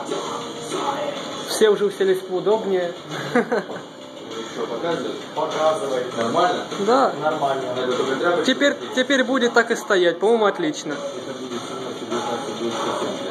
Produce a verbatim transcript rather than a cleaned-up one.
Все уже уселись поудобнее. Что, показывает? Показывает. Нормально? Да. Нормально. Теперь, теперь будет так и стоять. По-моему, отлично. Это будет девятнадцать